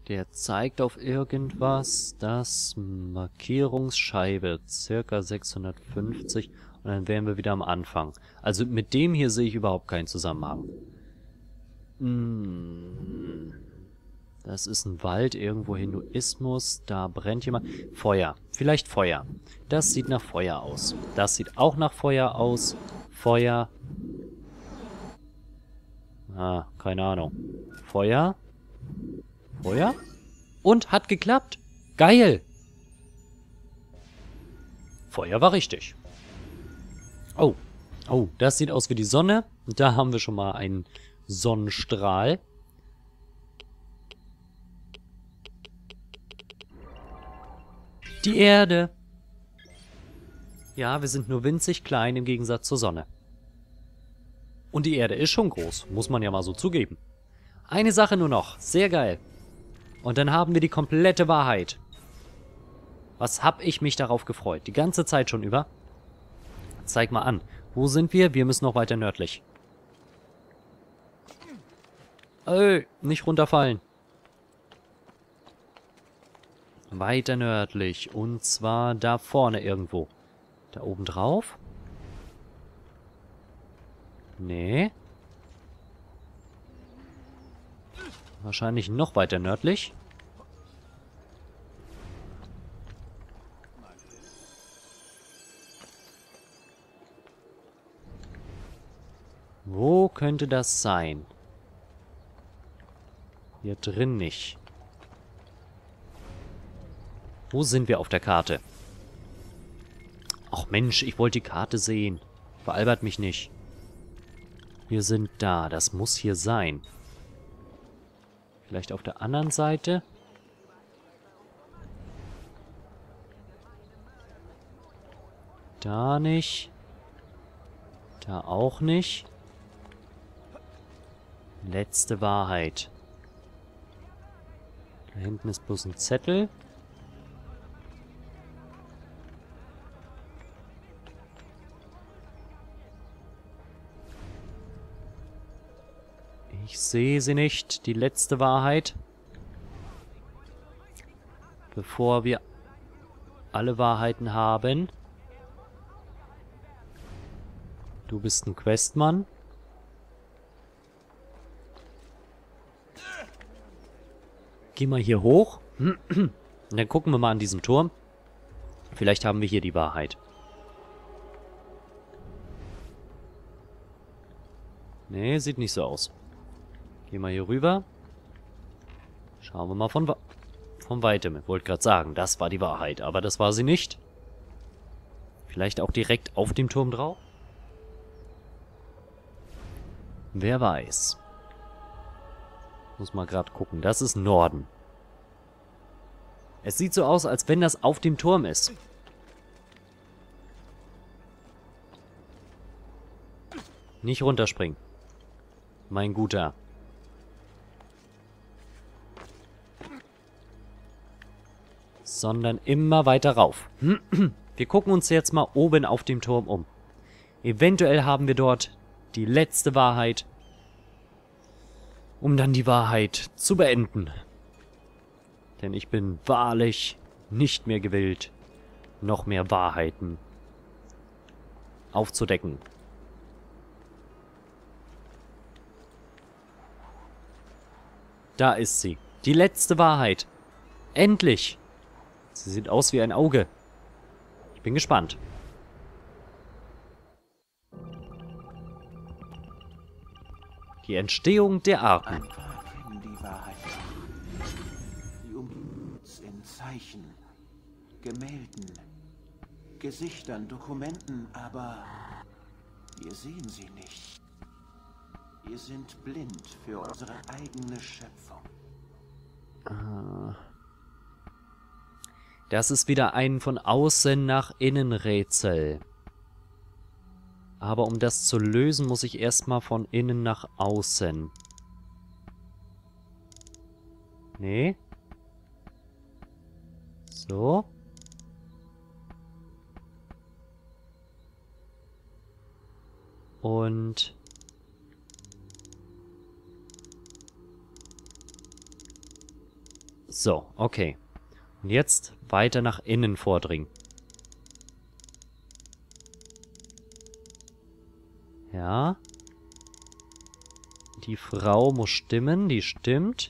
Der zeigt auf irgendwas. Das Markierungsscheibe. Circa 650. Und dann wären wir wieder am Anfang. Also mit dem hier sehe ich überhaupt keinen Zusammenhang. Das ist ein Wald, irgendwo Hinduismus. Da brennt jemand. Feuer. Vielleicht Feuer. Das sieht nach Feuer aus. Das sieht auch nach Feuer aus. Feuer. Ah, keine Ahnung. Feuer. Feuer. Und hat geklappt. Geil. Feuer war richtig. Oh. Oh, das sieht aus wie die Sonne. Da haben wir schon mal einen Sonnenstrahl. Die Erde. Ja, wir sind nur winzig klein im Gegensatz zur Sonne. Und die Erde ist schon groß, muss man ja mal so zugeben. Eine Sache nur noch, sehr geil. Und dann haben wir die komplette Wahrheit. Was hab ich mich darauf gefreut, die ganze Zeit schon über. Zeig mal an, wo sind wir? Wir müssen noch weiter nördlich. Ey, nicht runterfallen. Weiter nördlich, und zwar da vorne irgendwo. Da oben drauf? Nee. Wahrscheinlich noch weiter nördlich. Wo könnte das sein? Hier drin nicht. Wo sind wir auf der Karte? Ach Mensch, ich wollte die Karte sehen. Veralbert mich nicht. Wir sind da. Das muss hier sein. Vielleicht auf der anderen Seite? Da nicht. Da auch nicht. Letzte Wahrheit. Da hinten ist bloß ein Zettel. Ich sehe sie nicht. Die letzte Wahrheit. Bevor wir alle Wahrheiten haben. Du bist ein Questmann. Geh mal hier hoch. Und dann gucken wir mal an diesem Turm. Vielleicht haben wir hier die Wahrheit. Nee, sieht nicht so aus. Geh mal hier rüber. Schauen wir mal von Weitem. Ich wollte gerade sagen, das war die Wahrheit, aber das war sie nicht. Vielleicht auch direkt auf dem Turm drauf? Wer weiß. Muss mal gerade gucken. Das ist Norden. Es sieht so aus, als wenn das auf dem Turm ist. Nicht runterspringen. Mein Guter. Sondern immer weiter rauf. Wir gucken uns jetzt mal oben auf dem Turm um. Eventuell haben wir dort die letzte Wahrheit, um dann die Wahrheit zu beenden. Denn ich bin wahrlich nicht mehr gewillt, noch mehr Wahrheiten aufzudecken. Da ist sie. Die letzte Wahrheit. Endlich! Sie sieht aus wie ein Auge. Ich bin gespannt. Die Entstehung der Arten. Andere kennen die Wahrheit. Sie umgeben uns in Zeichen, Gemälden, Gesichtern, Dokumenten, aber wir sehen sie nicht. Wir sind blind für unsere eigene Schöpfung. Das ist wieder ein von außen nach innen Rätsel. Aber um das zu lösen, muss ich erstmal von innen nach außen. Nee. So. Und So, okay. Und jetzt weiter nach innen vordringen. Ja. Die Frau muss stimmen, die stimmt.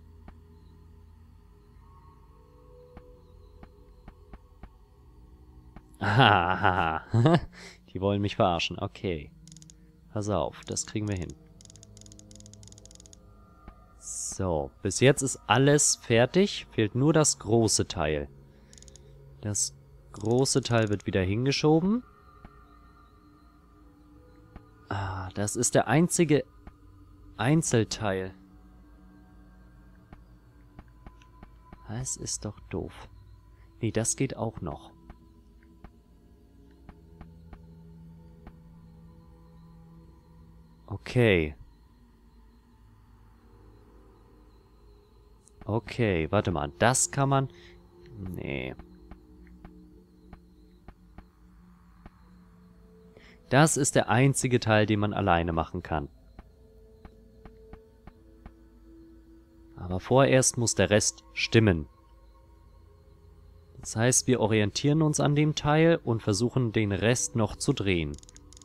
Hahaha. Die wollen mich verarschen. Okay. Pass auf, das kriegen wir hin. So, bis jetzt ist alles fertig. Fehlt nur das große Teil. Das große Teil wird wieder hingeschoben. Ah, das ist der einzige Einzelteil. Das ist doch doof. Nee, das geht auch noch. Okay. Okay, warte mal. Das kann man... Nee. Das ist der einzige Teil, den man alleine machen kann. Aber vorerst muss der Rest stimmen. Das heißt, wir orientieren uns an dem Teil und versuchen, den Rest noch zu drehen.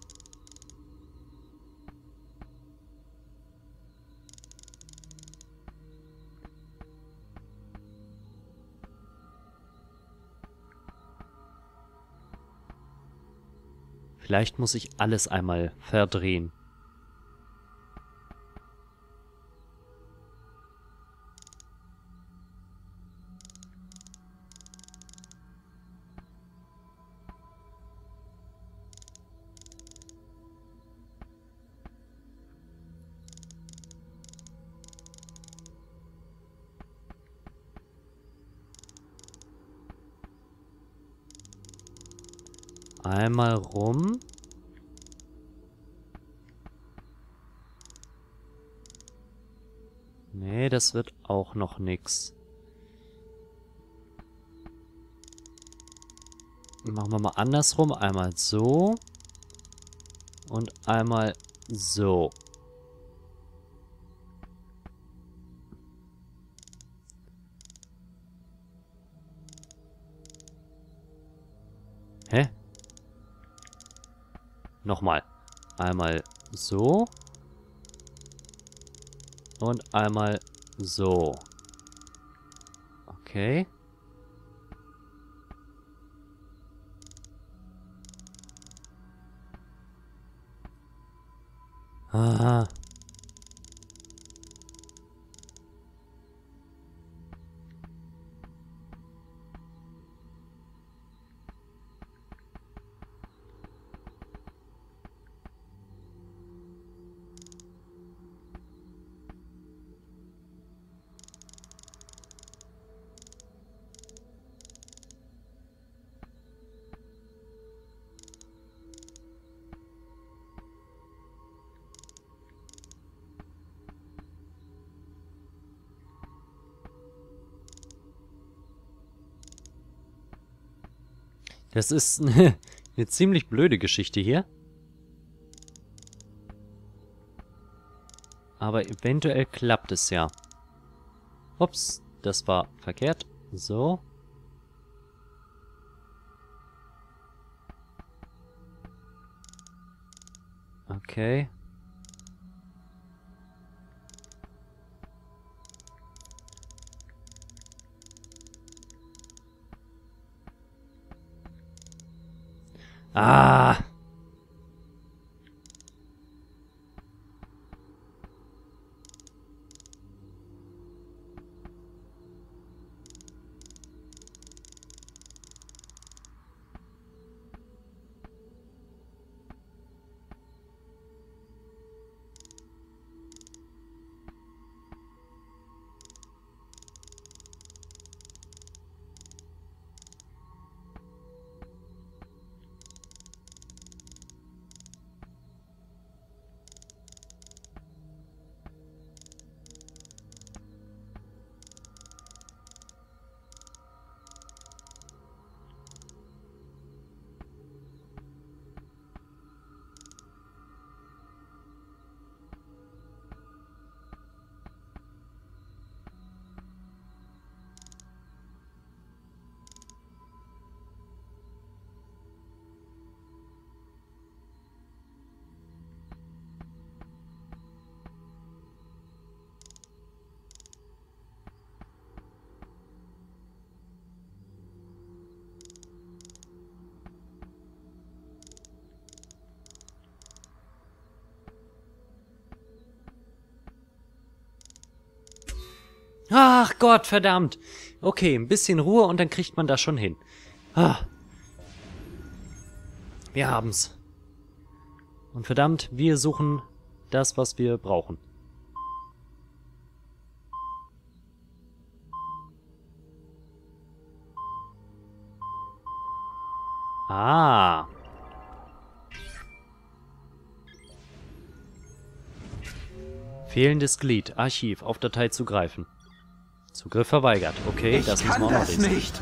Vielleicht muss ich alles einmal verdrehen. Einmal rum. Nee, das wird auch noch nix. Machen wir mal andersrum. Einmal so. Und einmal so. Hä? Nochmal. Einmal so. Und einmal so. Okay. Ah. Das ist eine ziemlich blöde Geschichte hier. Aber eventuell klappt es ja. Ups, das war verkehrt. So. Okay. Ah! Ach Gott, verdammt. Okay, ein bisschen Ruhe und dann kriegt man das schon hin. Ah. Wir haben's. Und verdammt, wir suchen das, was wir brauchen. Ah. Fehlendes Glied. Archiv. Auf Datei zugreifen. Zugriff verweigert. Okay, das müssen wir auch noch lesen. Nicht.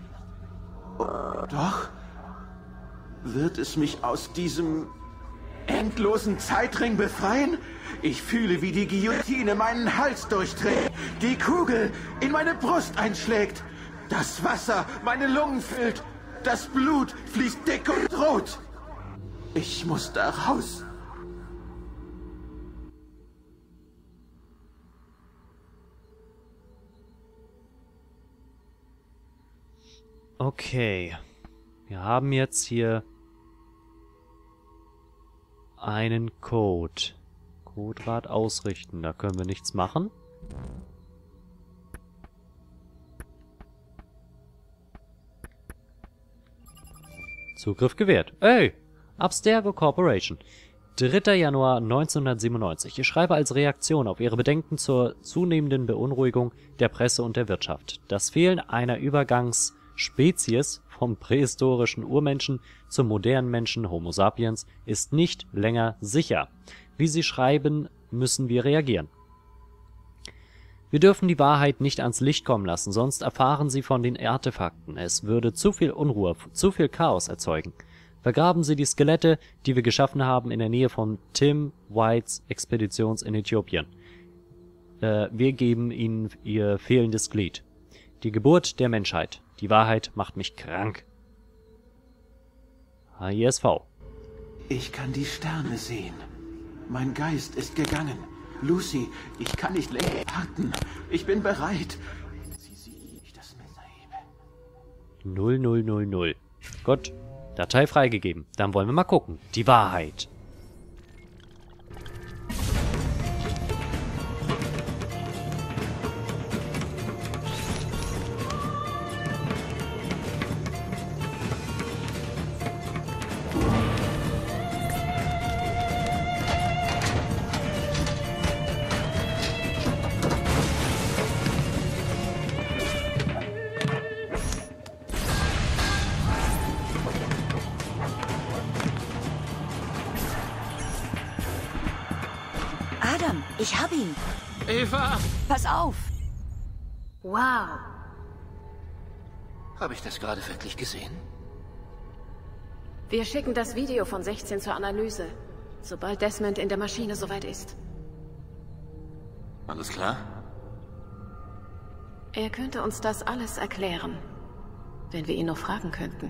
Doch. Wird es mich aus diesem endlosen Zeitring befreien? Ich fühle, wie die Guillotine meinen Hals durchdreht, die Kugel in meine Brust einschlägt, das Wasser meine Lungen füllt, das Blut fließt dick und rot. Ich muss da raus. Okay. Wir haben jetzt hier einen Code. Coderad ausrichten. Da können wir nichts machen. Zugriff gewährt. Ey! Abstergo Corporation. 3. Januar 1997. Ich schreibe als Reaktion auf Ihre Bedenken zur zunehmenden Beunruhigung der Presse und der Wirtschaft. Das Fehlen einer Übergangsspezies vom prähistorischen Urmenschen zum modernen Menschen Homo sapiens ist nicht länger sicher. Wie Sie schreiben, müssen wir reagieren. Wir dürfen die Wahrheit nicht ans Licht kommen lassen, sonst erfahren Sie von den Artefakten. Es würde zu viel Unruhe, zu viel Chaos erzeugen. Vergraben Sie die Skelette, die wir geschaffen haben, in der Nähe von Tim Whites Expedition in Äthiopien. Wir geben Ihnen Ihr fehlendes Glied. Die Geburt der Menschheit. Die Wahrheit macht mich krank. HISV. Ich kann die Sterne sehen. Mein Geist ist gegangen. Lucy, ich kann nicht länger warten. Ich bin bereit. Sie sieht, wie ich das Messer hebe. 0000. Gut. Datei freigegeben. Dann wollen wir mal gucken. Die Wahrheit. Adam, ich hab ihn. Eva! Pass auf. Wow. Habe ich das gerade wirklich gesehen? Wir schicken das Video von 16 zur Analyse, sobald Desmond in der Maschine soweit ist. Alles klar? Er könnte uns das alles erklären, wenn wir ihn noch fragen könnten.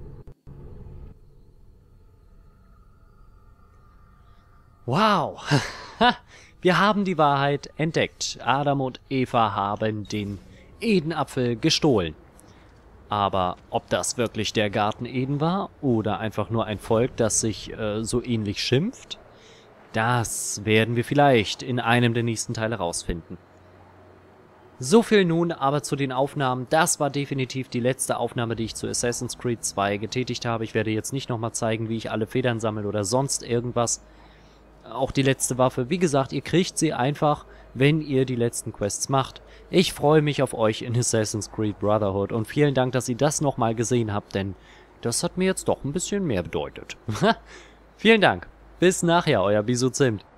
Wow. Wir haben die Wahrheit entdeckt. Adam und Eva haben den Edenapfel gestohlen. Aber ob das wirklich der Garten Eden war oder einfach nur ein Volk, das sich so ähnlich schimpft, das werden wir vielleicht in einem der nächsten Teile rausfinden. So viel nun aber zu den Aufnahmen. Das war definitiv die letzte Aufnahme, die ich zu Assassin's Creed 2 getätigt habe. Ich werde jetzt nicht nochmal zeigen, wie ich alle Federn sammle oder sonst irgendwas. Auch die letzte Waffe. Wie gesagt, ihr kriegt sie einfach, wenn ihr die letzten Quests macht. Ich freue mich auf euch in Assassin's Creed Brotherhood und vielen Dank, dass ihr das nochmal gesehen habt, denn das hat mir jetzt doch ein bisschen mehr bedeutet. Vielen Dank. Bis nachher, euer Bisou Zimt.